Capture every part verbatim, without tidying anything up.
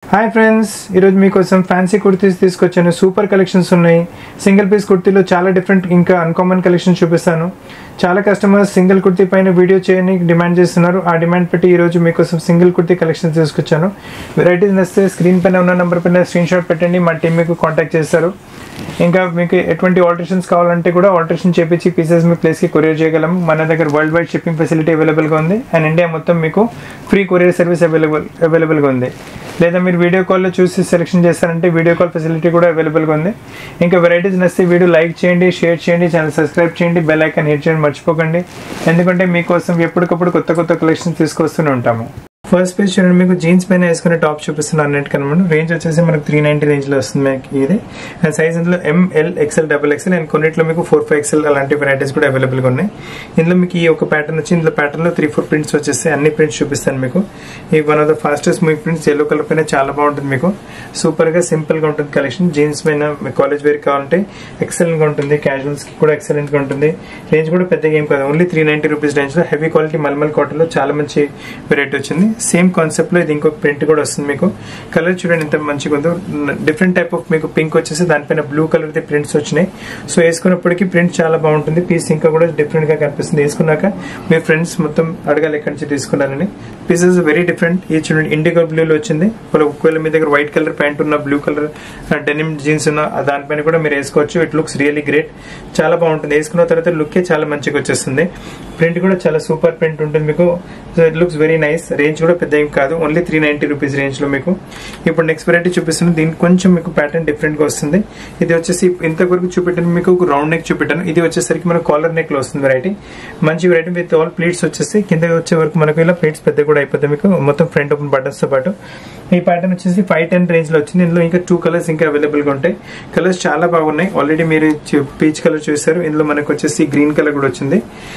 Hi friends, ఈరోజు మీకోసం fancy kurtis తీసుకొచ్చాను. సూపర్ కలెక్షన్స్ ఉన్నాయి. సింగిల్ పీస్ కుర్తీలో చాలా డిఫరెంట్ ఇంకా అన్కామన్ కలెక్షన్ చూపిస్తాను. చాలా కస్టమర్స్ సింగిల్ కుర్తీ పైన వీడియో చేయని డిమాండ్ చేస్తున్నారు. ఆ డిమాండ్ పెట్టి ఈరోజు మీకోసం సింగిల్ కుర్తీ కలెక్షన్స్ తీసుకొచ్చాను. వెరైటీస్ నచ్చితే స్క్రీన్ పైన ఉన్న నెంబర్ పైన స్క్రీన్ షాట్ పెట్టండి, మా టీం మీకు కాంటాక్ట్ చేస్తారు. ఇంకా మీకు ఎటువంటి ఆల్టరేషన్స్ కావాలంటే కూడా ఆల్టరేషన్ చేపించి పీసెస్ మీ ప్లేస్కి కొరియర్ చేయగలము. మన దగ్గర వరల్డ్ వైడ్ షిప్పింగ్ ఫెసిలిటీ అవైలబుల్గా ఉంది అండ్ ఇండియా మొత్తం మీకు ఫ్రీ కొరియర్ సర్వీస్ అవైలబుల్ అవైలబుల్గా ఉంది. లేదా మీరు వీడియో కాల్లో చూసి సెలెక్షన్ చేస్తారంటే వీడియో కాల్ ఫెసిలిటీ కూడా అవైలబుల్గా ఉంది. ఇంకా వెరైటీస్ నచ్చితే వీడియో లైక్ చేయండి, షేర్ చేయండి, ఛానల్ సబ్స్క్రైబ్ చేయండి, బెల్ ఐకాన్ హిట్ చేయండి మర్చిపోకండి. ఎందుకంటే మీకోసం ఎప్పటికప్పుడు కొత్త కొత్త కలెక్షన్స్ తీసుకొస్తూనే ఉంటాము. ఫస్ట్ పేజ్ చూడండి, మీకు జీన్స్ పైన వేసుకునే టాప్ చూపిస్తున్నాను అన్నట్టు కనమాట. రేంజ్ వచ్చేసి మనకు త్రీ నైన్టీ రేంజ్ లో వస్తుంది మీకు ఇది. అండ్ సైజ్ ఇందులో M L XL double XL and కొన్నిట్లో మీకు ఫోర్ ఫైవ్ ఎక్స్ఎల్ అలాంటి వెరైటీస్ కూడా అవైలబుల్ గా ఉన్నాయి. ఇందులో మీకు ఈ ఒక ప్యాటర్న్ వచ్చి ఇందులో ప్యాటర్న్ లో త్రీ ఫోర్ ప్రింట్స్ వచ్చేస్తాయి. అన్ని ప్రింట్స్ చూపిస్తాను మీకు. ఈ one of the fastest moving prints yellow colour పైన చాలా బాగుంటుంది. మీకు సూపర్ గా సింపుల్ గా ఉంటుంది కలెక్షన్. జీన్స్ పైన కాలేజ్ వేర్ కావాలంటే ఎక్సలెంట్ గా ఉంటుంది, క్యాజువల్స్ కి కూడా ఎక్సలెంట్ గా ఉంటుంది. రేంజ్ కూడా పెద్దగా ఏం కాదు, only three ninety rupees range లో హెవీ క్వాలిటీ మల్మల్ కాటన్ లో చాలా మంచి వెరైటీ వచ్చింది. సేమ్ కాన్సెప్ట్ లో ఇది ఇంకొక ప్రింట్ కూడా వస్తుంది. మీకు కలర్ చూడండి ఎంత మంచిగా ఉందో. డిఫరెంట్ టైప్ ఆఫ్ మీకు పింక్ వచ్చేసి దానిపైన బ్లూ కలర్ ది ప్రింట్స్ వచ్చినాయి. సో వేసుకున్నప్పటికీ ప్రింట్ చాలా బాగుంటుంది. పీస్ ఇంకా కూడా డిఫరెంట్ గా కనిపిస్తుంది. వేసుకున్నాక మీ ఫ్రెండ్స్ మొత్తం అడగాలి ఎక్కడి నుంచి తీసుకున్నారని. Pieces very different. ఇది చూడండి ఇండిగో బ్లూలో వచ్చింది. ఒకవేళ మీ దగ్గర వైట్ కలర్ ప్యాంట్ ఉన్న, బ్లూ కలర్ డెనిమ్ జీన్స్ ఉన్న దానిపైన కూడా మీరు వేసుకోవచ్చు. ఇట్ లుక్స్ రియల్లీ గ్రేట్, చాలా బాగుంటుంది. వేసుకున్న తర్వాత లుక్ చాలా మంచిగా వచ్చేస్తుంది. ప్రింట్ కూడా చాలా సూపర్ ప్రింట్ ఉంటుంది మీకు. So it looks very nice. Range కూడా పెద్ద ఏం కాదు, only three ninety rupees range లో మీకు. ఇప్పుడు నెక్స్ట్ వెరైటీ చూపిస్తున్నాను. దీనికి కొంచెం మీకు ప్యాటర్న్ డిఫరెంట్ గా వస్తుంది. ఇది వచ్చేసి ఇంతవరకు చూపెట్టాను మీకు రౌండ్ నెక్ చూపెట్టాను. ఇది వచ్చేసరికి మనకు కాలర్ నెక్ లో వస్తుంది వెరైటీ. మంచి వెరైటీ విత్ ఆల్ ప్లీట్స్ వచ్చేసి కింద వచ్చే వరకు మనకు ఇలా ప్లీట్స్ పెద్ద కూడా అయిపోతాయి మీకు, మొత్తం ఫ్రంట్ ఓపెన్ బటన్స్ తో పాటు. ఈ ప్యాటర్న్ వచ్చేసి ఫైవ్ టెన్ రేంజ్ లో వచ్చింది. ఇందులో ఇంకా టూ కలర్స్ ఇంకా అవైలబుల్ గా ఉంటాయి. కలర్స్ చాలా బాగున్నాయి. ఆల్రెడీ మీరు పీచ్ కలర్ చూసారు. ఇందులో మనకు వచ్చేసి గ్రీన్ కలర్ కూడా వచ్చింది.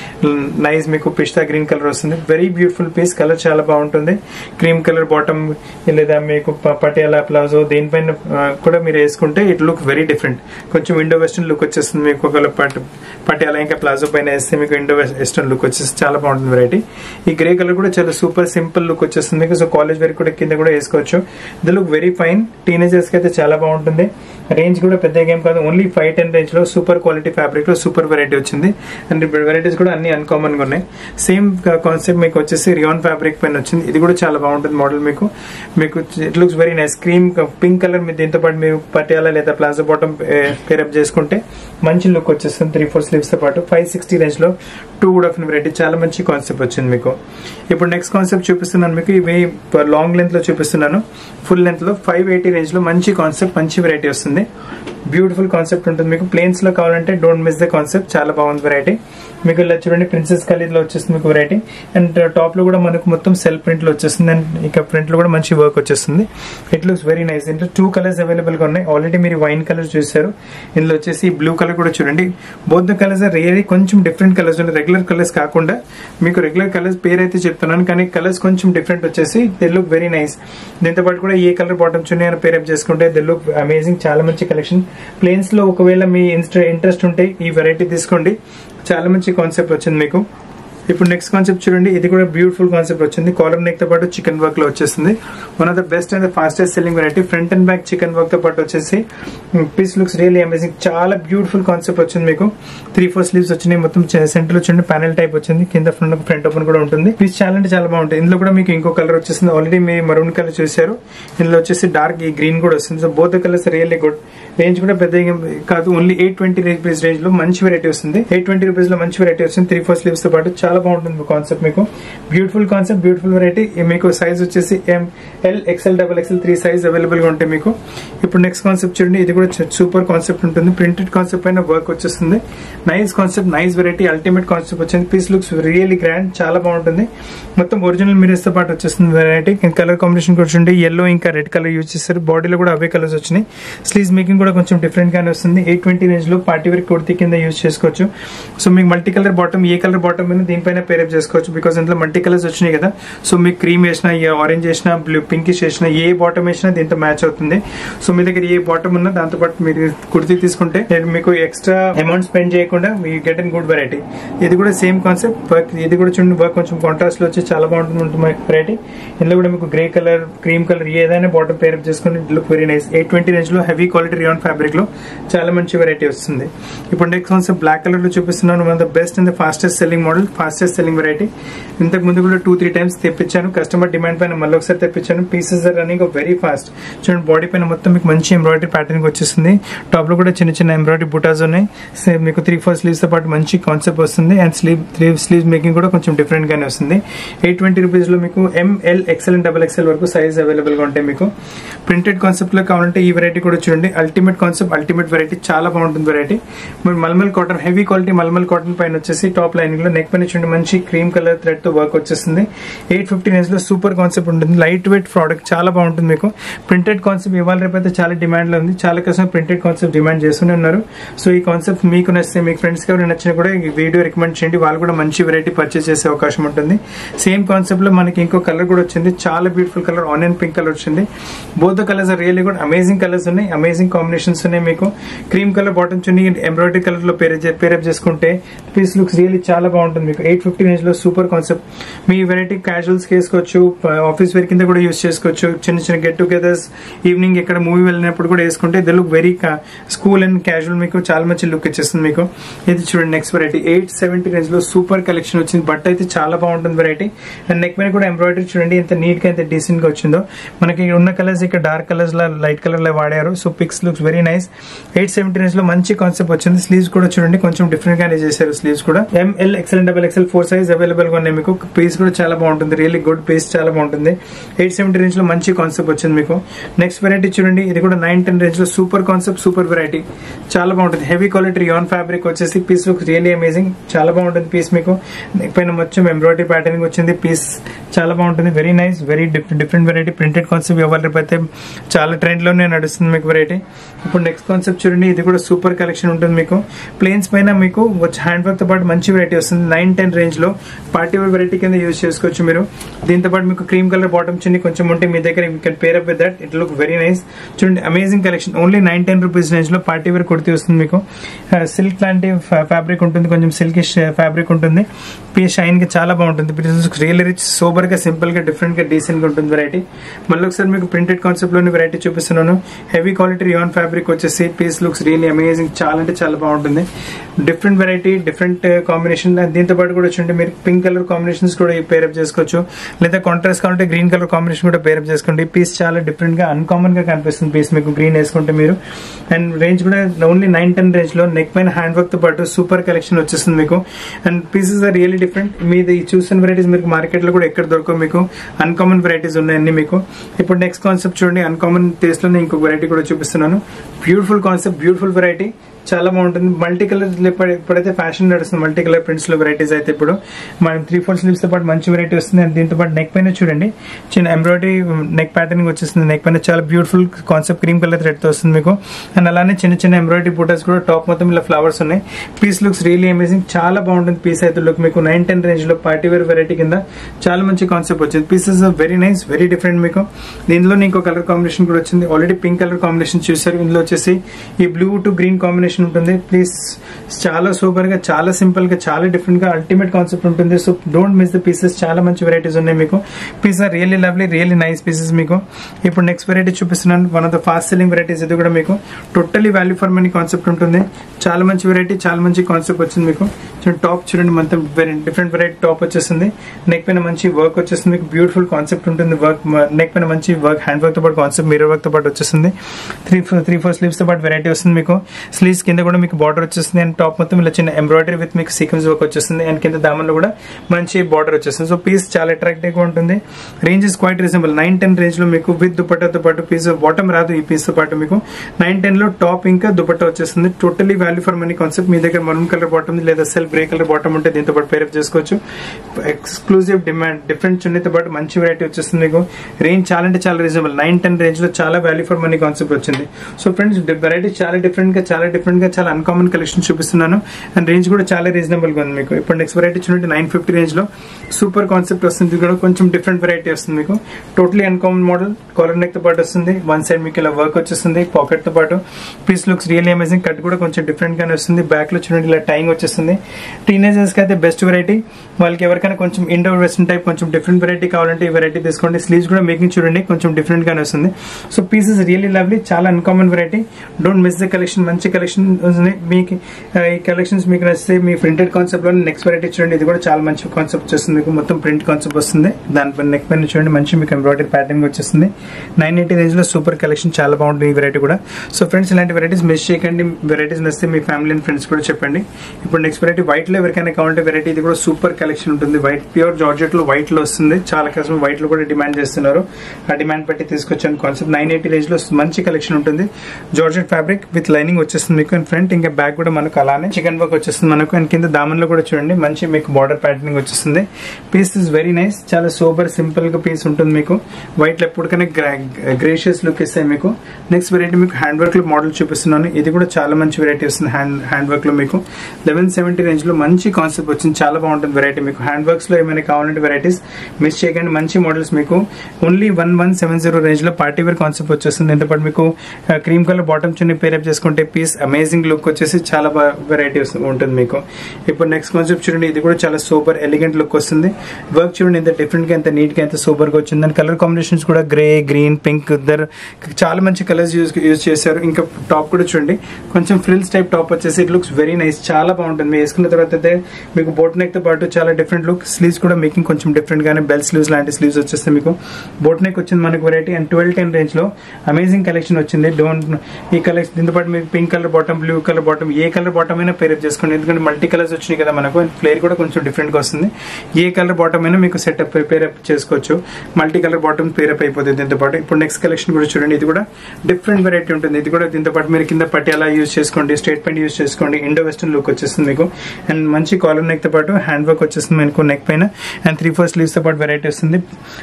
నైస్ మీకు పిస్తా గ్రీన్ కలర్ వస్తుంది. Very beautiful piece. కలర్ చాలా బాగుంటుంది. క్రీమ్ కలర్ బాటమ్ లేదా మీకు పటియాలా ప్లాజో దేనిపైన కూడా మీరు వేసుకుంటే ఇట్ లుక్ వెరీ డిఫరెంట్. కొంచెం ఇండో వెస్టర్న్ లుక్ వచ్చేస్తుంది మీకు. ఒకవేళ పటియాలా ఇంకా ప్లాజో పైన వేస్తే మీకు ఇండో వెస్టర్న్ లుక్ వచ్చేసి చాలా బాగుంటుంది వెరైటీ. ఈ గ్రే కలర్ కూడా చాలా సూపర్ సింపుల్ లుక్ వచ్చేస్తుంది మీకు. సో కాలేజ్ వేర్ కూడా కింద కూడా వేసుకోవచ్చు. The look very fine. Teenagers కి అయితే చాలా బాగుంటుంది. రేంజ్ కూడా పెద్ద గేమ్ కాదు, ఓన్లీ ఫైవ్ టెన్ రేంజ్ లో సూపర్ క్వాలిటీ ఫ్యాబ్రిక్ లో సూపర్ వెరైటీ వచ్చింది. అండ్ వెరైటీస్ కూడా అన్ని అన్కామన్ గా ఉన్నాయి. సేమ్ కాన్సెప్ట్ మీకు వచ్చేసి రియాన్ ఫ్యాబ్రిక్ పైన వచ్చింది. ఇది కూడా చాలా బాగుంటుంది మోడల్ మీకు. మీకు it looks very nice. Cream pink colour మీద దీంతో పాటు మీరు పటియాలా లేదా ప్లాజో బాటమ్ పేరప్ చేసుకుంటే మంచి లుక్ వచ్చేస్తుంది. త్రీ ఫోర్ స్లీవ్స్ తో పాటు ఫైవ్ సిక్స్టీ రేంజ్ లో టూ కూడా ఆఫ్ వెరైటీ చాలా మంచి కాన్సెప్ట్ వచ్చింది మీకు. ఇప్పుడు నెక్స్ట్ కాన్సెప్ట్ చూపిస్తున్నాను మీకు. ఇవి లాంగ్ లెంత్ లో చూపిస్తున్నాను. ఫుల్ లెంత్ లో ఫైవ్ ఎయిటీ రేంజ్ లో మంచి కాన్సెప్ట్, మంచి వెరైటీ వస్తుంది. బ్యూటిఫుల్ కాన్సెప్ట్ ఉంటుంది మీకు. ప్లేన్స్ లో కావాలంటే డోంట్ మిస్ ద కాన్సెప్ట్. చాలా బాగుంది వెరైటీ మీకు. ఇలా చూడండి ప్రిన్సెస్ కలీజ్ లో వచ్చేస్తుంది మీకు వెరైటీ. అండ్ టాప్ లో కూడా మనకు మొత్తం సెల్ఫ్ ప్రింట్ లో వచ్చేస్తుంది. అండ్ ఇక ప్రింట్ లో కూడా మంచి వర్క్ వచ్చేస్తుంది. It looks very nice. ఇంట్లో టూ కలర్స్ అవైలబుల్ గా ఉన్నాయి. ఆల్రెడీ మీరు వైన్ కలర్ చూసారు. ఇందులో వచ్చేసి బ్లూ కలర్ కూడా చూడండి. Both the colours are really కొంచెం డిఫరెంట్ కలర్స్ ఉన్నాయి. రెగ్యులర్ కలర్స్ కాకుండా మీకు రెగ్యులర్ కలర్స్ పేరు అయితే చెప్తున్నాను, కానీ కలర్స్ కొంచెం డిఫరెంట్ వచ్చేసి దే లుక్ వెరీ నైస్. దీంతో పాటు కూడా ఏ కలర్ బాటమ్ చున్నీ అని పేరప్ చేసుకుంటే దే లుక్ అమేజింగ్. చాలా మంచి కలెక్షన్. ప్లేన్స్ లో ఒకవేళ మీ ఇంట్రెస్ట్ ఉంటే ఈ వెరైటీ తీసుకోండి. చాలా మంచి కాన్సెప్ట్ వచ్చింది మీకు. ఇప్పుడు నెక్స్ట్ కాన్సెప్ట్ చూడండి. ఇది కూడా బ్యూటిఫుల్ కాన్సెప్ట్ వచ్చింది. కాలర్ నెక్ తో పాటు చికెన్ వర్క్ లో వచ్చేస్తుంది. One of the best and the fastest selling variety. Front and back chikan work తో పాటు వచ్చేసి పీస్ లుక్స్ రియల్లీ అమేజింగ్. చాలా బ్యూటిఫుల్ కాన్సెప్ట్ వచ్చింది మీకు. త్రీ ఫోర్ స్లీవ్స్ వచ్చినాయి. మొత్తం సెంటర్ లో చూడండి ప్యానెల్ టైప్ వచ్చింది. కింద ఫ్రంట్ ఫ్రంట్ ఓపెన్ కూడా ఉంటుంది. పీస్ చాలా అంటే చాలా బాగుంటుంది. ఇందులో కూడా మీకు ఇంకో కలర్ వచ్చేసింది. ఆల్రెడీ మీ మరూన్ కలర్ చూసారు. ఇందులో వచ్చేసి డార్క్ ఈ గ్రీన్ కూడా వస్తుంది. So both colours really good. Range కూడా పెద్ద కాదు, only eight twenty rupees range లో మంచి వెరైటీ వస్తుంది. ఎయిట్ ట్వంటీ రూపీస్ లో మంచి వెరైటీ వస్తుంది. త్రీ ఫోర్ స్లీవ్స్ తో పాటు చాలా బాగుంటుంది కాన్సెప్ట్ మీకు. Beautiful concept, beautiful variety. మీకు సైజ్ వచ్చేసి M L XL double XL three size available గా ఉంటాయి మీకు. ఇప్పుడు నెక్స్ట్ కాన్సెప్ట్ చూడండి. ఇది కూడా సూపర్ కాన్సెప్ట్ ఉంటుంది. ప్రింటెడ్ కాన్సెప్ట్ పైన వర్క్ వచ్చేస్తుంది. Nice concept, nice variety, ultimate concept వచ్చింది. పీస్ లుక్స్ రియల్లీ గ్రాండ్, చాలా బాగుంటుంది. మొత్తం ఒరిజినల్ మిరర్స్ తో పాటు వచ్చేస్తుంది వెరైటీ. కలర్ కాంబినేషన్ కూడా చూడండి. ఎల్లో ఇంకా రెడ్ కలర్ యూజ్ చేస్తారు. బాడీలో కూడా అవే కలర్స్ వచ్చినాయి. స్లీవ్స్ మేకింగ్ కూడా కొంచెం డిఫరెంట్ గానే వస్తుంది. ఎయిట్ ట్వంటీ రేంజ్ లో పార్టీ వేర్ కుర్తీ కింద యూజ్ చేసుకోవచ్చు. సో మీకు మల్టీ కలర్ బాటమ్, ఏ కలర్ బాటమ్ అయినా దీనిపైన పేరప్ చేసుకోవచ్చు. బికాస్ ఇందులో మల్టీ కలర్స్ వచ్చినాయి కదా. సో మీకు క్రీమ్ వేసినా, ఆరెంజ్ వేసినా, బ్లూ పింకిష్ వేసినా, ఏ బాటమ్ వేసినా దీంతో మ్యాచ్ అవుతుంది. సో మీ దగ్గర ఏ బాటమ్ ఉన్నా దాంతో పాటు మీరు కుర్తీ తీసుకుంటే మీకు ఎక్స్ట్రా అమౌంట్ స్పెండ్ చేయకుండా మీ గెట్ ఇన్ గుడ్ వెరైటీ. ఇది కూడా సేమ్ కాన్సెప్ట్ వర్క్. ఇది కూడా చూడండి వర్క్ కొంచెం కాంట్రాస్ట్ లో వచ్చి చాలా బాగుంటుంది ఉంటుంది వెరైటీ. ఇందులో కూడా మీకు గ్రే కలర్, క్రీమ్ కలర్ ఏదైనా బాటమ్ పేరప్ చేసుకుని look very nice. Eight twenty range లో హెవీ క్వాలిటీ రియాన్ ఫ్యాబ్రిక్ లో చాలా మంచి వెరైటీ వస్తుంది. ఇప్పుడు నెక్స్ట్ కాన్సెప్ట్ బ్లాక్ కలర్ లో చూపిస్తున్నాను. One of the best and the fastest selling model, fastest selling variety. ఇంతకు ముందు కూడా టూ త్రీ టైమ్స్ తెప్పించాను. కస్టమర్ డిమాండ్ పైన మళ్ళీ ఒకసారి తెప్పించాను. Pieces are running very fast. చూడండి బాడీ పైన మొత్తం మీకు మంచి ఎంబ్రాయిడరీ ప్యాటర్న్ వచ్చేస్తుంది. టాప్ లో కూడా చిన్న చిన్న ఎంబ్రాయిడరీ బుటాస్ ఉన్నాయి. మీకు త్రీ ఫోర్ స్లీవ్స్ తో పాటు మంచి కాన్సెప్ట్ వస్తుంది. And sleeve three sleeves making కూడా కొంచెం డిఫరెంట్ గానే వస్తుంది. ఎయిట్ ట్వంటీ రూపీస్ లో మీకు M L, XL and double XL వరకు సైజ్ అవైలబుల్ గా ఉంటాయి. మీకు ప్రింటెడ్ కాన్సెప్ట్ లో కావాలంటే ఈ వెరైటీ కూడా చూడండి. అల్టిమేట్ కాన్సెప్ట్, అల్టిమేట్ వెరైటీ, చాలా బాగుంటుంది వెరైటీ. మీరు mulmul cotton, heavy quality mulmul cotton పైన వచ్చేసి టాప్ లైనింగ్ లో నెక్ పైన చూడండి మంచి క్రీమ్ కలర్ థ్రెడ్ తో వర్క్ వచ్చేస్తుంది. ఎయిట్ ఫిఫ్టీ రేంజ్ లో సూపర్ కాన్సెప్ట్ ఉంటుంది. లైట్ వెయిట్ ప్రోడక్ట్, చాలా బాగుంటుంది. మీకు ప్రింటెడ్ కాన్సెప్ట్ ఇవాళ రేపు అయితే చాలా డిమాండ్ లో ఉంది. చాలా కస్టమర్ ప్రింటెడ్ కాన్సెప్ట్ డిమాండ్ చేస్తూనే ఉన్నారు. సో ఈ కాన్సెప్ట్ మీకు నచ్చితే, మీకు ఫ్రెండ్స్ ఎవరు నచ్చినా కూడా ఈ వీడియో రికమెండ్ చేయండి. వాళ్ళు కూడా మంచి వెరైటీ పర్చేస్ చేసే అవకాశం ఉంటుంది. సేమ్ కాన్సెప్ట్ లో మనకి ఇంకో కలర్ కూడా వచ్చింది. చాలా beautiful colour, onion pink colour వచ్చింది. Both the colours are really good. Amazing colours ఉన్నాయి, అమేజింగ్ కాంబినేషన్స్ ఉన్నాయి. మీకు cream colour bottom chunni embroidery colour లో పేరప్ చేసుకుంటే పీస్ లుక్స్ రియల్లీ చాలా బాగుంటుంది. మీకు ఎయిట్ ఫిఫ్టీ రేంజ్ లో సూపర్ కాన్సెప్ట్. మీ వెరైటీ క్యాజువల్స్ వేసుకోవచ్చు, ఆఫీస్ వేర్ కింద కూడా యూజ్ చేసుకోవచ్చు. చిన్న చిన్న గెట్ టుగెదర్స్, ఈవినింగ్ ఎక్కడ మూవీ వెళ్ళినప్పుడు కూడా వేసుకుంటే they look very school and casual. మీకు చాలా మంచి లుక్ ఇచ్చేస్తుంది. మీకు ఇది చూడండి next variety. Eight seventy range లో సూపర్ కలెక్షన్ వచ్చింది. బట్ అయితే చాలా బాగుంటుంది వెరైటీ. అండ్ నెక్ మీద కూడా ఎంబ్రాయిడరీ చూడండి ఎంత నీట్ గా, ఎంత డీసెంట్ గా వచ్చిందో. మనకి ఉన్న కలర్స్ ఇక్కడ డార్క్ కలర్స్ లా, లైట్ కలర్ లా వాడారు. So picks looks very nice. Eight seventy range లో మంచి కాన్సెప్ట్ వచ్చింది. స్లీవ్స్ కూడా చూడండి కొంచెం డిఫరెంట్ గానే చేశారు. స్లీవ్స్ కూడా M L, XL, double XL four size available గా ఉన్నాయి. మీకు పీస్ కూడా చాలా బాగుంటుంది. రియల్లీ గుడ్ పీస్, చాలా బాగుంటుంది. ఎయిట్ సెవెంటీ రేంజ్ లో మంచి కాన్సెప్ట్ వచ్చింది. మీకు నెక్స్ట్ వెరైటీ చూడండి. ఇది కూడా నైన్ టెన్ రేంజ్ లో సూపర్ కాన్సెప్ట్, సూపర్ వెరైటీ, చాలా బాగుంటుంది. హెవీ క్వాలిటీ రియాన్ ఫ్యాబ్రిక్ వచ్చేసి పీస్ లుక్ రియల్లీ అమేజింగ్, చాలా బాగుంటుంది పీస్. మీకు నెక్ పైన మొత్తం ఎంబ్రాయిడరీ ప్యాటర్నింగ్ వచ్చింది. పీస్ చాలా బాగుంటుంది. Very nice, very different variety. Printed concept ఎవరి అయితే చాలా ట్రెండ్ లోనే నడుస్తుంది మీకు వెరైటీ. ఇప్పుడు నెక్స్ట్ కాన్సెప్ట్ చూడండి. ఇది కూడా సూపర్ కలెక్షన్ ఉంటుంది. మీకు ప్లేన్స్ పైన మీకు హ్యాండ్ వర్క్ తో పాటు మంచి వెరైటీ వస్తుంది. నైన్ టెన్ రేంజ్ లో పార్టీ వేర్ వెరైటీ కింద యూజ్ చేసుకోవచ్చు మీరు. దీంతో పాటు మీకు క్రీమ్ కలర్ బాటమ్ చిన్ని కొంచెం ఉంటే మీ దగ్గర you can pair up with that. It look very nice. చూడండి amazing collection. Only nine ten rupees range లో పార్టీ వేర్ కుర్తీ వస్తుంది. మీకు సిల్క్ లాంటి ఫ్యాబ్రిక్ ఉంటుంది, కొంచెం సిల్కిష్ ఫ్యాబ్రిక్ ఉంటుంది. పీస్ షైన్ గా చాలా బాగుంటుంది. రియల్లీ రిచ్, సూపర్ గా, సింపుల్ గా, డిఫరెంట్ గా, డీసెంట్ గా ఉంటుంది వెరైటీ. మళ్ళీ ఒకసారి మీకు ప్రింటెడ్ కాన్సెప్ట్ లోని వెరైటీ చూపిస్తున్నాను. హెవీ క్వాలిటీ రియాన్ ఫ్యాబ్రిక్ వచ్చేసి పీస్ లుక్స్ రియల్లీ అమేజింగ్, చాలా అంటే చాలా బాగుంటుంది. Different variety, different combination. దీంతో పాటు కూడా చూడండి మీరు పింక్ కలర్ కాంబినేషన్స్ కూడా పేరప్ చేసుకోవచ్చు. లేదా కాంట్రాస్ట్ కావాలంటే గ్రీన్ కలర్ కాంబినేషన్ కూడా పేరప్ చేసుకోండి. పీస్ చాలా డిఫరెంట్ గా, అన్కామన్ గా కనిపిస్తుంది పీస్ మీకు గ్రీన్ వేసుకుంటే మీరు. అండ్ రేంజ్ కూడా ఓన్లీ నైన్ టెన్ రేంజ్ లో నెక్ పైన హ్యాండ్ వర్క్ తో పాటు సూపర్ కలెక్షన్ వచ్చేస్తుంది మీకు. And pieces are really different. మీది చూసిన వెరైటీస్ మీకు మార్కెట్ లో కూడా ఎక్కడ దొరకవు. మీకు అన్కామన్ వెరైటీస్ ఉన్నాయన్ని మీకు. ఇప్పుడు నెక్స్ట్ కాన్సెప్ట్ చూడండి. అన్కామన్ టేస్ట్ లోనే ఇంకొక వెరైటీ కూడా చూపిస్తున్నాను. బ్యూటిఫుల్ కాన్సెప్ట్, బ్యూటిఫుల్ వెరైటీ, చాలా బాగుంటుంది. మల్టీ కలర్ ఇప్పుడైతే ఫ్యాషన్ నడుస్తుంది. మల్టీ కలర్ ప్రింట్స్ లో వెరైటీస్ అయితే ఇప్పుడు మనం త్రీ ఫోర్ స్లీవ్స్ తో పాటు మంచి వెరైటీ వస్తుంది. అండ్ దీంతో పాటు నెక్ పైన చూడండి చిన్న ఎంబ్రాయిడరీ నెక్ ప్యాటర్నింగ్ వచ్చేస్తుంది. నెక్ పైన చాలా beautiful concept cream colour thread తో వస్తుంది మీకు. అండ్ అలానే చిన్న చిన్న ఎంబ్రాయిడరీ బూటాస్ కూడా టాప్ మొత్తం ఇలా ఫ్లవర్స్ ఉన్నాయి. పీస్ లుక్స్ రియల్లీ అమేజింగ్, చాలా బాగుంటుంది పీస్ అయితే. లుక్ మీకు నైన్ టెన్ రేంజ్ లో పార్టీ వేర్ వెరైటీ కింద చాలా మంచి కాన్సెప్ట్ వచ్చింది. Pieces very nice, very different. మీకు దీనిలో ఇంకో కలర్ కాంబినేషన్ కూడా వచ్చింది. ఆల్రెడీ పింక్ కలర్ కాంబినేషన్ చూసారు. ఇందులో వచ్చేసి ఈ బ్లూ టు గ్రీన్ కాంబినేషన్ ఉంటుంది. ప్లీజ్ చాలా సూపర్ గా, చాలా సింపుల్ గా, చాలా డిఫరెంట్ గా, అల్టిమేట్ కాన్సెప్ట్ ఉంటుంది. So don't miss the pieces. చాలా మంచి వెరైటీస్ ఉన్నాయి మీకు. Piece are really lovely, really nice pieces మీకు. ఇప్పుడు నెక్స్ట్ వెరైటీ చూపిస్తున్నాను. One of the fast selling varieties. ఇది కూడా మీకు totally value for money concept ఉంటుంది. చాలా మంచి వెరైటీ, చాలా మంచి కాన్సెప్ట్ వచ్చింది మీకు. టాప్ చూడండి మొత్తం డిఫరెంట్ వెరైటీ టాప్ వచ్చేస్తుంది. నెక్ పైన మంచి వర్క్ వచ్చేస్తుంది. మీకు బ్యూటిఫుల్ కాన్సెప్ట్ ఉంటుంది. వర్క్ నెక్ పైన మంచి వర్క్, హ్యాండ్ వర్క్ తో పాటు కాన్సెప్ట్ మిర్రర్ వర్క్ తో పాటు వచ్చేస్తుంది. త్రీ త్రీ ఫోర్ స్లీవ్స్ తో పాటు వెరైటీ వస్తుంది మీకు. స్లీవ్స్ పీస్ కింద కూడా మీకు బార్డర్ వచ్చేస్తుంది అండ్ టాప్ మొత్తం ఇలా చిన్న ఎంబ్రాయిడరీ విత్ మీకు సీక్వెన్స్ వర్క్ వచ్చేస్తుంది అండ్ కింద దామన్లో కూడా మంచి బార్డర్ వచ్చేస్తుంది. సో పీస్ చాలా అట్రాక్టివ్ గా ఉంటుంది. Range is quite reasonable. Nine ten range లో మీకు విత్ దుపట్టాతో పాటు పీస్ బాటమ్ రాదు, ఈ పీస్ తో పాటు మీకు నైన్ టెన్ లో టాప్ ఇంకా దుపట్టా వచ్చేస్తుంది. Totally value for money concept. మీ దగ్గర మరూన్ కలర్ బాటమ్ లేదా సెల్ఫ్ గ్రే కలర్ బాటమ్ ఉంటే దీంతో పాటు పేరప్ చేసుకోవచ్చు. ఎక్స్క్లూజివ్ డిమాండ్ డిఫరెంట్ చున్నీతో పాటు మంచి వెరైటీ వచ్చేస్తుంది మీకు. రేంజ్ చాలా అంటే చాలా రీజనబుల్. నైన్ టెన్ రేంజ్ లో చాలా వాల్యూ ఫర్ మనీ కాన్సెప్ట్ వచ్చింది. సో ఫ్రెండ్స్ వెరైటీ చాలా డిఫరెంట్ గా చాలా డిఫరెంట్ గా చాలా అన్కామన్ కలెక్షన్ చూపిస్తున్నాను అండ్ రేంజ్ కూడా చాలా రీజనబుల్ గా ఉంది మీకు. ఇప్పుడు నెక్స్ట్ వెరైటీ చూడండి నైన్ ఫిఫ్టీ రేంజ్ లో సూపర్ కాన్సెప్ట్ వస్తుంది. కూడా కొంచెం డిఫరెంట్ వెరైటీ వస్తుంది మీకు. Totally uncommon model. Collar neck తో పాటు వస్తుంది. వన్ సైడ్ మీకు ఇలా వర్క్ వచ్చేస్తుంది పాకెట్ తో పాటు. Piece looks really amazing. Cut కూడా కొంచెం డిఫరెంట్ గానే వస్తుంది. బ్యాక్ లో చూడండి ఇలా టైంగ్ వచ్చేస్తుంది. టీనేజర్స్ కి అయితే బెస్ట్ వెరైటీ. వాళ్ళకి ఎవరికైనా కొంచెం ఇండోర్ వెస్టర్న్ టైప్ కొంచెం డిఫరెంట్ వెరైటీ కావాలంటే ఈ వెరైటీ తీసుకోండి. స్లీవ్స్ కూడా మేకింగ్ చూడండి కొంచెం డిఫరెంట్ గానే వస్తుంది. So pieces really lovely. చాలా uncommon variety. Don't miss the collection. మంచి కలెక్షన్ వస్తుంది మీకు. ఈ కలెక్షన్స్ మీకు నచ్చితే మీ ప్రింటెడ్ కాన్సెప్ట్ లో నెక్స్ట్ వెరైటీ చూడండి. ఇది కూడా చాలా మంచి కాన్సెప్ట్ వస్తుంది మీకు. మొత్తం ప్రింట్ కాన్సెప్ట్ వస్తుంది. దానిపైన నెక్ పైన చూడండి మంచి మీకు ఎంబ్రాయిడరీ ప్యాటర్న్ వచ్చేస్తుంది. నైన్ ఎయిటీ రేంజ్ లో సూపర్ కలెక్షన్. చాలా బాగుంటుంది ఈ వెరైటీ కూడా. సో ఫ్రెండ్స్ ఇలాంటి వెరైటీస్ మిస్ చేయకండి. వెరైటీస్ నచ్చితే మీ ఫ్యామిలీ అండ్ ఫ్రెండ్స్ కూడా చెప్పండి. ఇప్పుడు నెక్స్ట్ వెరైటీ వైట్ లో ఎవరికైనా కావాలంటే వెరైటీ ఇది కూడా సూపర్ కలెక్షన్ ఉంటుంది. వైట్ ప్యూర్ జార్జెట్ లో వైట్ లో వస్తుంది. చాలా కస్టమర్ వైట్ లో కూడా డిమాండ్ చేస్తున్నారు. ఆ డిమాండ్ బట్టి తీసుకొచ్చాను కాన్సెప్ట్. నైన్ ఎయిటీ రేంజ్ లో మంచి కలెక్షన్ ఉంటుంది. జార్జెట్ ఫ్యాబ్రిక్ విత్ లైనింగ్ వచ్చేస్తుంది మీకు. అండ్ ఫ్రంట్ ఇంకా బ్యాక్ కూడా మనకు అలానే చికెన్ వర్క్ వచ్చేస్తుంది మనకు. అండ్ కింద దామన్లో కూడా చూడండి మంచి మీకు బార్డర్ ప్యాటర్నింగ్ వచ్చేస్తుంది. Piece is very nice. చాలా సూపర్ సింపుల్ గా పీస్ ఉంటుంది మీకు. వైట్ లో ఎప్పటికైనా గ్రేషియస్ లుక్ ఇస్తాయి మీకు. నెక్స్ట్ వెరైటీ మీకు హ్యాండ్ వర్క్ లో మోడల్ చూపిస్తున్నాను. ఇది కూడా చాలా మంచి వెరైటీ వస్తుంది హ్యాండ్ హ్యాండ్ వర్క్ లో మీకు. లెవెన్ సెవెంటీ రేంజ్ లో మంచి కాన్సెప్ట్ వచ్చింది. చాలా బాగుంటుంది వెరైటీ మీకు. హ్యాండ్ వర్క్స్ లో ఏమైనా కావాలంటే వెరైటీస్ మిస్ చేయకండి. మంచి మోడల్స్ మీకు. Only one one seven zero range లో పార్టీ వేర్ కాన్సెప్ట్ వచ్చేస్తుంది. దీంతో పాటు మీకు cream colour bottom chunni pair up చేసుకుంటే పీస్ అమేజింగ్ లుక్ వచ్చేసి చాలా వెరైటీ ఉంటుంది మీకు. ఇప్పుడు నెక్స్ట్ కాన్సెప్ట్ చూడండి. ఇది కూడా చాలా సూపర్ ఎలిగెంట్ లుక్ వస్తుంది. వర్క్ చూడండి ఎంత డిఫరెంట్ గా ఎంత నీట్ గా ఎంత సూపర్ గా వచ్చింది. అండ్ కలర్ కాంబినేషన్స్ కూడా గ్రే గ్రీన్ పింక్ ఇద్దరు చాలా మంచి కలర్స్ యూజ్ యూజ్ చేశారు. ఇంకా టాప్ కూడా చూడండి కొంచెం ఫ్రిల్స్ టైప్ టాప్ వచ్చేసి ఇట్ లుక్స్ వెరీ నైస్. చాలా బాగుంటుంది. మీరు వేసుకున్న తర్వాత అయితే మీకు బోట్ నెక్ తో పాటు చాలా డిఫరెంట్ లుక్. స్లీవ్స్ కూడా మేకింగ్ కొంచెం డిఫరెంట్ గానే బెల్ స్లీవ్స్ లాంటి స్లీవ్స్ వచ్చేస్తాయి మీకు. బోట్ నెక్ వచ్చింది మనకు variety. And twelve ten range లో అమేజింగ్ కలెక్షన్ వచ్చింది. డోంట్ ఈ కలెక్షన్ దీంతో పాటు మీకు pink colour bottom blue colour bottom ఏ కలర్ బాటమ్ అయినా పేరప్ చేసుకోండి. ఎందుకంటే మల్టీ కలర్స్ వచ్చినాయి కదా మనకు. ఫ్లేర్ కూడా కొంచెం డిఫరెంట్ గా వస్తుంది. ఏ కలర్ బాటమ్ అయినా మీకు సెటప్ పేరప్ చేసుకోవచ్చు. మల్టీ కలర్ బాటమ్ పేరప్ అయిపోతుంది దీంతో పాటు. ఇప్పుడు నెక్స్ట్ కలెక్షన్ కూడా చూడండి. ఇది కూడా డిఫరెంట్ వెరైటీ ఉంటుంది. ఇది కూడా దీంతో పాటు మీరు కింద పట్టియాలా యూజ్ చేసుకోండి. స్ట్రేట్ ప్యాంట్ యూజ్ చేసుకోండి. ఇండో వెస్టర్న్ లుక్ వచ్చేస్తుంది మీకు. అండ్ మంచి కాలర్ నెక్ తో పాటు హ్యాండ్ వర్క్ వచ్చేస్తుంది మీకు నెక్ పైన. అండ్ త్రీ ఫోర్ స్లీవ్స్ తో పాటు వెరైటీ వస్తుంది.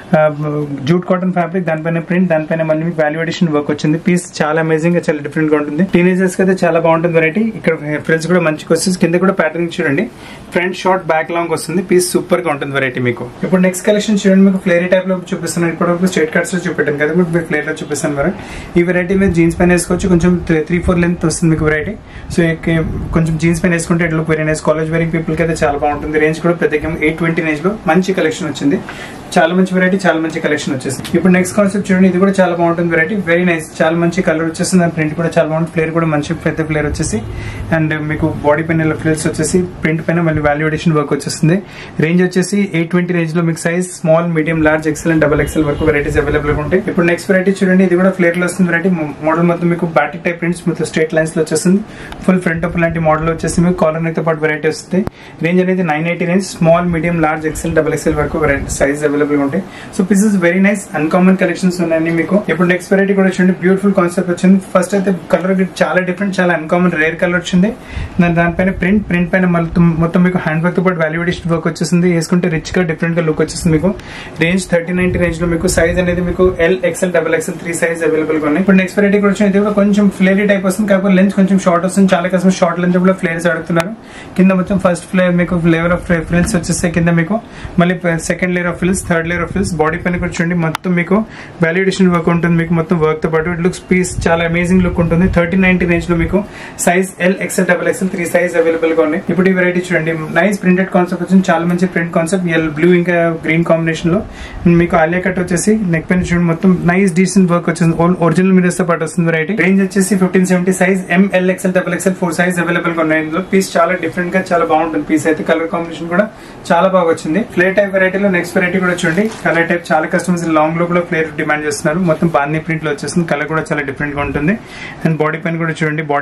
జూట్ కాటన్ ఫ్యాబ్రిక్ దానిపైన ప్రింట్ దానిపైన మళ్ళీ మీకు వాల్యూ అడిషన్ వర్క్ వచ్చింది. పీస్ చాలా అమేజింగ్ గా చాలా డిఫరెంట్ గా ఉంటుంది. టీనేజర్స్ కి అయితే చాలా బాగుంటుంది వెరైటీ. ఇక్కడ ఫ్రిల్స్ కూడా మంచిగా వస్తుంది. కింద కూడా ప్యాటర్న్ చూడండి. ఫ్రంట్ షార్ట్ బ్యాక్ లాంగ్ వస్తుంది. పీస్ సూపర్ గా ఉంటుంది వెరైటీ మీకు. ఇప్పుడు నెక్స్ట్ కలెక్షన్ చూడండి. మీకు ఫ్లేరీ టైప్ లో చూపిస్తున్నాను. ఇప్పుడు స్ట్రైట్ కట్స్ లో చూపెట్టాను కదా మీకు ఫ్లేర్ లో చూపిస్తాను మరి. ఈ వెరైటీ మీద జీన్స్ పైన వేసుకోవచ్చు. కొంచెం త్రీ ఫోర్ లెంత్ వస్తుంది మీకు వెరైటీ. సో కొంచెం జీన్స్ పైన వేసుకుంటే it look very nice. College wearing people కి అయితే చాలా బాగుంటుంది. రేంజ్ కూడా ప్రత్యేకం ఎయిట్ ట్వంటీ రేంజ్ లో మంచి కలెక్షన్ వచ్చింది. చాలా మంచి వెరైటీ చాలా మంచి కలెక్షన్ వచ్చేసి. ఇప్పుడు నెక్స్ట్ కాన్సెప్ట్ చూడండి. ఇది కూడా చాలా బాగుంటుంది వెరైటీ. Very nice. చాలా మంచి కలర్ వచ్చేస్తుంది. ప్రింట్ కూడా చాలా బాగుంటుంది. ఫ్లేర్ కూడా మంచి పెద్ద ఫ్లేర్ వచ్చేసి అండ్ మీకు బాడీ పైన ఫ్లేర్స్ వచ్చేసి ప్రింట్ పైన మళ్ళీ వాల్యూ అడిషన్ వర్క్ వచ్చేస్తుంది. రేంజ్ వచ్చేసి ఎయిట్ ట్వంటీ రేంజ్ లో మీకు size small medium large XL and double XL వరకు వెరైటీస్ అవైలబుల్ గా ఉంటాయి. ఇప్పుడు నెక్స్ట్ వెరైటీ చూడండి. ఇది కూడా ఫ్లేర్ లో వస్తుంది వెరైటీ. మోడల్ మొత్తం మీకు బాటిక్ టైప్ ప్రింట్స్ మొత్తం స్ట్రేట్ లైన్స్ లో వచ్చేస్తుంది. ఫుల్ ఫ్రంట్ ఓపెన్ లాంటి మోడల్ వచ్చేసి మీకు కాలర్ నెక్ తో పాటు వెరైటీ వస్తుంది. రేంజ్ అనేది nine eighty range small medium large XL double XL వరకు సైజ్ అవైలబుల్ గా ఉంటాయి. So pieces very nice uncommon collections ఉన్నాయి మీకు. ఇప్పుడు నెక్స్ట్ వెరైటీ కూడా చూడండి. బ్యూటిఫుల్ కాన్సెప్ట్ వచ్చింది. ఫస్ట్ అయితే కలర్ చాలా డిఫరెంట్ చాలా అన్కామన్ రేర్ కలర్ వచ్చింది. దానిపైన ప్రింట్ ప్రింట్ పైన మొత్తం మీకు హ్యాండ్ వర్క్ తో పాటు వాల్యూ అడిషన్ వర్క్ వచ్చేసింది. వేసుకుంటే రిచ్ గా డిఫరెంట్ గా లుక్ వచ్చేస్తుంది మీకు. రేంజ్ థర్టీ నైన్టీ రేంజ్ లో మీకు సైజ్ అనేది మీకు L XL double XL three size available గా ఉన్నాయి. ఇప్పుడు నెక్స్ట్ వెరైటీ కూడా వచ్చింది. ఇది కూడా కొంచెం ఫ్లేరీ టైప్ వస్తుంది. కాకపోతే లెంత్ కొంచెం షార్ట్ వస్తుంది. చాలా కస్టమర్ షార్ట్ లెంత్ కూడా ఫ్లేర్స్ అడుగుతున్నారు. కింద మొత్తం ఫస్ట్ ఫ్లేర్ మీకు లేయర్ ఆఫ్ ఫ్రిల్స్ వచ్చేస్తే కింద మీకు మళ్ళీ second layer of frills third layer of frills body పైన కూడా చూడండి మొత్తం మీకు వాల్యూ అడిషన్ వర్క్ ఉంటుంది మీకు. మొత్తం వర్క్ తో పాటు ఇట్ లుక్స్ పీస్ చాలా అమేజింగ్ లుక్ ఉంటుంది. థర్టీ నైన్టీ రేంజ్ లో మీకు size L XL double XL three size available గా ఉన్నాయి. ఇప్పుడు ఈ వెరైటీ చూడండి. నైస్ ప్రింటెడ్ కాన్సెప్ట్ వచ్చింది. చాలా మంచి ప్రింట్ కాన్సెప్ట్ ఎల్ బ్లూ ఇంకా గ్రీన్ కాంబినేషన్ లో మీకు ఆలియా కట్ వచ్చేసి నెక్ పైన చూడండి మొత్తం నైస్ డీసెంట్ వర్క్ వచ్చింది. ఒరిజినల్ మిరర్స్ తో పాటు వస్తుంది వెరైటీ. రేంజ్ వచ్చేసి fifteen seventy size M L XL double XL four size available గా ఉన్నాయి. ఇందులో పీస్ చాలా డిఫరెంట్ గా చాలా బాగుంటుంది. పీస్ అయితే కలర్ కాంబినేషన్ కూడా చాలా బాగా వచ్చింది. ఫ్లేర్ టైప్ వెరైటీలో నెక్స్ట్ వెరైటీ కూడా చూడండి. కలర్ టైప్ చాలా కస్టమర్స్ లాంగ్ లో కూడా ఫ్లేర్ డిమాండ్ చేస్తున్నారు. మొత్తం బాందీ ప్రింట్ లో వచ్చేస్తుంది. కలర్ కూడా చాలా డిఫరెంట్ గా ఉంటుంది. అండ్ బాడీ పైన కూడా చూడండి. బాడీ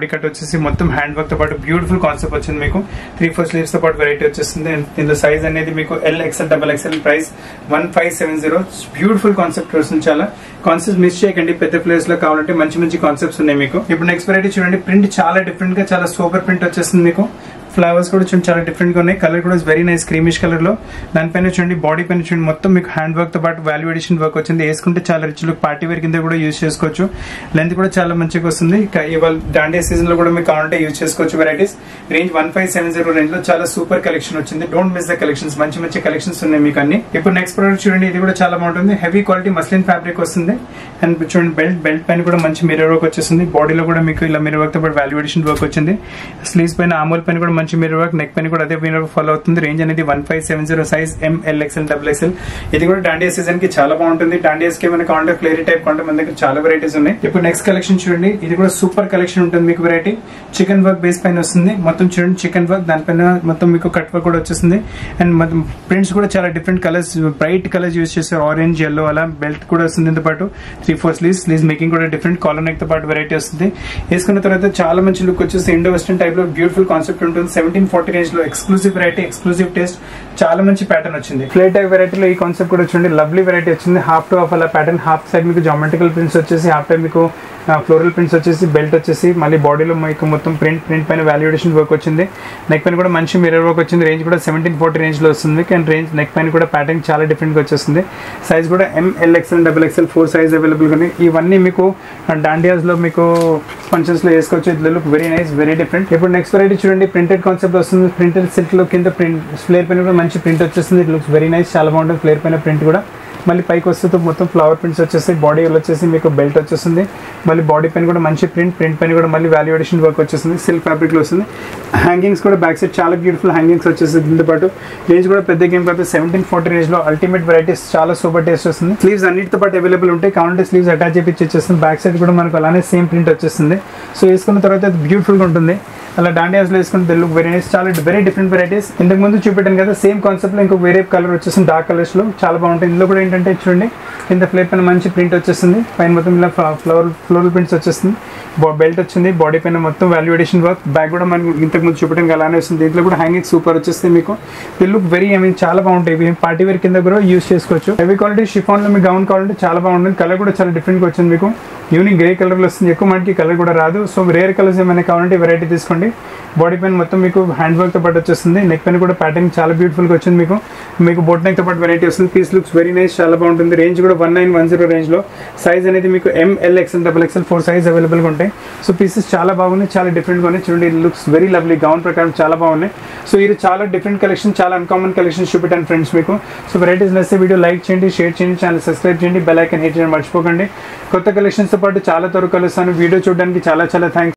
కట్ వచ్చేసి మొత్తం హ్యాండ్ వర్క్ తో పాటు బ్యూటిఫుల్ కాన్సెప్ట్ వచ్చింది మీకు. త్రీ ఫోర్ స్లీవ్స్ తో పాటు వెరైటీ వచ్చేస్తుంది. దీనిలో సైజ్ అనేది మీకు L XL double XL price one five seven zero. Beautiful concept వస్తుంది. చాలా కాన్సెప్ట్ మిస్ చేయకండి. పెద్ద ప్లేస్ లో కావాలంటే మంచి మంచి కాన్సెప్ట్స్ ఉన్నాయి మీకు. ఇప్పుడు నెక్స్ట్ వెరైటీ చూడండి. ప్రింట్ చాలా డిఫరెంట్ గా చాలా సూపర్ ప్రింట్ వచ్చేస్తుంది మీకు. ఫ్లవర్స్ కూడా చూడండి చాలా డిఫరెంట్ గా ఉన్నాయి. కలర్ కూడా వెరీ నైస్ క్రీమిష్ కలర్ లో. దానిపైన చూడండి బాడీ పైన చూడండి మొత్తం మీకు హ్యాండ్ వర్క్ తో పాటు వాల్యూ ఎడిషన్ వర్క్ వచ్చింది. వేసుకుంటే చాలా రిచ్ లుక్ పార్టీ వేర్ కింద కూడా యూజ్ చేసుకోవచ్చు. లెంత్ కూడా చాలా మంచిగా వస్తుంది. ఇవాళ దాండియా సీజన్ లో కూడా మీకు కావాలంటే యూజ్ చేసుకోవచ్చు. Varieties range one five seven zero range లో చాలా సూపర్ కలెక్షన్ వచ్చింది. Don't miss the collections. మంచి మంచి కలెక్షన్స్ ఉన్నాయి మీకు అన్ని. ఇప్పుడు నెక్స్ట్ ప్రోడక్ట్ చూడండి. ఇది కూడా చాలా బాగుంటుంది. హెవీ క్వాలిటీ మస్లిన్ ఫ్యాబ్రిక్ వస్తుంది. అండ్ చూడండి బెల్ట్ బెల్ట్ పైన కూడా మంచి మిర్రర్ వర్క్ వచ్చేసింది. బాడీలో కూడా మీకు ఇలా మిర్రర్ వర్క్ తో పాటు వాల్యూ ఎడిషన్ వర్క్ వచ్చింది. స్లీవ్స్ పైన ఆమోల్ పైన కూడా మంచి మిర్రర్ వర్క్, నెక్ పైన కూడా అదే మిర్రర్ ఫాలో అవుతుంది. రేంజ్ అనేది one five seven zero. Size M L XL double XL. ఇది కూడా డాండియా సీజన్ కి చాలా బాగుంటుంది. డాండియాస్ కి ఏమైనా కావాలంటే ఫ్లేరీ టైప్ కావాలంటే మన దగ్గర చాలా వెరైటీస్ ఉన్నాయి. ఇప్పుడు నెక్స్ట్ కలెక్షన్ చూడండి. ఇది కూడా సూపర్ కలెక్షన్ ఉంటుంది మీకు. వెరైటీ చికెన్ వర్క్ బేస్ పైన వస్తుంది. మొత్తం చూడండి చికెన్ వర్క్, దానిపైన మొత్తం మీకు కట్ వర్క్ కూడా వచ్చేస్తుంది. అండ్ మొత్తం ప్రింట్స్ కూడా చాలా different colours, bright colours use చేస్తారు. ఆరెంజ్, ఎల్లో అలా. బెల్ట్ కూడా వస్తుంది. దీంతో పాటు three four sleeves. Sleeves making కూడా డిఫరెంట్. కాలర్ నెక్ తో పాటు వెరైటీ వస్తుంది. వేసుకున్న తర్వాత చాలా మంచి లుక్ వచ్చేసి ఇండో వెస్టర్న్ టైప్ లో బ్యూటిఫుల్ కాన్సెప్ట్ ఉంటుంది. సెవెంటీన్ ఫార్టీ రేంజ్ లో ఎక్స్క్లూసివ్ వెరైటీ, ఎక్స్క్లూసివ్ టేస్ట్, చాలా మంచి ప్యాటర్న్ వచ్చింది. ఫ్లేర్ టైప్ వెరైటీలో ఈ కాన్సెప్ట్ కూడా చూడండి. లవ్లీ వెరైటీ వచ్చింది. హాఫ్ టు హాఫ్ అలా ప్యాటర్న్. హాఫ్ సైడ్ మీకు జామెట్రికల్ ప్రింట్స్ వచ్చేసి, హాఫ్ టైప్ మీకు ఫ్లోరల్ ప్రింట్స్ వచ్చేసి, బెల్ట్ వచ్చేసి, మళ్ళీ బాడీలో మీకు మొత్తం ప్రింట్ ప్రింట్ పైన వాల్యుయేషన్ వర్క్ వచ్చింది. నెక్ పైన కూడా మంచి మిర్రర్ వర్క్ వచ్చింది. రేంజ్ కూడా సెవెంటీన్ ఫార్టీ రేంజ్ లో వస్తుంది. అండ్ రేంజ్ నెక్ పైన కూడా ప్యాటర్న్ చాలా డిఫరెంట్ గా వచ్చేస్తుంది. సైజ్ కూడా M L XL double XL four size available గా. ఇవన్నీ మీకు డాండియాస్ లో మీకు ఫంక్షన్స్ లో వేసుకోవచ్చు. ఇది look very nice, very different. ఇప్పుడు నెక్స్ట్ వెరైటీ చూడండి. ప్రింటెడ్ కాన్సెప్ట్ వస్తుంది. ప్రింటెడ్ సిల్క్ లో కింద ప్రింట్ ఫ్లేర్ పైన కూడా మంచి ప్రింట్ వచ్చేస్తుంది. ఇట్ లుక్స్ వెరీ నైస్, చాలా బాగుంటుంది. ఫ్లేర్ పైన ప్రింట్ కూడా మళ్ళీ పైకి వస్తే మొత్తం ఫ్లవర్ ప్రింట్స్ వచ్చేసి, బాడీ వచ్చేసి మీకు బెల్ట్ వచ్చేస్తుంది. మళ్ళీ బాడీ పైన కూడా మంచి ప్రింట్, ప్రింట్ పైన కూడా మళ్ళీ వాల్యూ ఎడిషన్ వర్క్ వచ్చేస్తుంది. సిల్క్ ఫ్యాబ్రిక్ లో వస్తుంది. హ్యాంగింగ్స్ కూడా బ్యాక్ సైడ్ చాలా బ్యూటిఫుల్ హ్యాంగింగ్స్ వచ్చేసి. దీంతో పాటు రేంజ్ కూడా పెద్ద గేమ్ కాదు. సెవెంటీన్ ఫార్టీ రేంజ్ లో అల్టిమేట్ వెరైటీస్, చాలా సూపర్ టేస్ట్ వస్తుంది. స్లీవ్స్ అన్నిటితో పాటు అవైలబుల్ ఉంటాయి. కావాలంటే స్లీవ్స్ అటాచ్ చేపించి వచ్చేస్తుంది. బ్యాక్ సైడ్ కూడా మనకు అలానే సేమ్ ప్రింట్ వచ్చేస్తుంది. సో వేసుకున్న తర్వాత బ్యూటిఫుల్ గా ఉంటుంది. అలా డాండియాస్ లో వేసుకుంటే లుక్ వెరీ నైస్. చాలా వెరీ డిఫరెంట్ వెరైటీస్. ఇంతకు ముందు చూపెట్టాను కదా సేమ్ కాన్సెప్ట్ లో ఇంకో వేరే కలర్ వచ్చేసింది. డార్క్ కలర్స్ లో చాలా బాగుంటుంది. ఇందులో కూడా ఏంటంటే చూడండి కింద ఫ్లేర్ పైన మంచి ప్రింట్ వచ్చేస్తుంది. పైన మొత్తం ఇలా ఫ్లవర్ ఫ్లోరల్ ప్రింట్స్ వచ్చేస్తుంది. బెల్ట్ వచ్చింది. బాడీ పైన మొత్తం వాల్యూ ఎడిషన్ వర్క్. బ్యాక్ కూడా మనకు ఇంతకు ముందు చూపెట్టాను అలానే వస్తుంది. దీంట్లో కూడా హ్యాంగింగ్ సూపర్ వచ్చేస్తుంది మీకు. The look very I mean చాలా బాగుంటాయి. పార్టీ వేర్ కింద కూడా యూస్ చేసుకోవచ్చు. హెవీ క్వాలిటీ షిఫాన్ లో మీకు గౌన్ కావాలంటే చాలా బాగుంటుంది. కలర్ కూడా చాలా డిఫరెంట్ గా వచ్చింది మీకు. యూనిక్ గ్రే కలర్ లో వస్తుంది. ఎక్కువ మనకి కలర్ కూడా రాదు. సో రేర్ కలర్స్ ఏమైనా కావాలంటే వెరైటీ తీసుకోండి. బాడీ పైన మొత్తం మీకు హ్యాండ్ వర్క్ తో పాటు వచ్చేస్తుంది. నెక్ పైన కూడా ప్యాటర్న్ చాలా బ్యూటిఫుల్ గా వచ్చింది మీకు. మీకు బోట్ నెక్ తో పాటు వెరైటీ వస్తుంది. పీస్ లుక్స్ వెరీ నైస్, చాలా బాగుంటుంది. రేంజ్ కూడా one nine one zero range లో. సైజ్ అనేది మీకు M L XL double XL four size available గా ఉంటాయి. సో పీసెస్ చాలా బాగున్నాయి, చాలా డిఫరెంట్ గా ఉన్నాయి. చూడండి లుక్స్ వెరీ లవ్లీ. గౌన్ ప్రకారం చాలా బాగున్నాయి. సో ఇది చాలా డిఫరెంట్ కలెక్షన్, చాలా అన్కామన్ కలెక్షన్స్ చూపెట్టాను ఫ్రెండ్స్ మీకు. సో వెరైటీస్ నచ్చితే వీడియో లైక్ చేయండి, షేర్ చేయండి, ఛానల్ సబ్స్క్రైబ్ చేయండి, బెల్ ఐకాన్ హిట్ చేయడం మర్చిపోకండి. కొత్త కలెక్షన్స్ తో పాటు చాలా త్వరగా కలుస్తాను. వీడియో చూడడానికి చాలా చాలా థ్యాంక్స్.